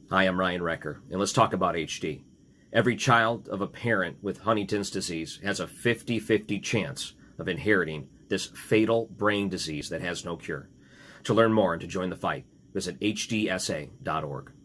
Hi, I'm Ryan Recker, and let's talk about HD. Every child of a parent with Huntington's disease has a 50-50 chance of inheriting this fatal brain disease that has no cure. To learn more and to join the fight, visit HDSA.org.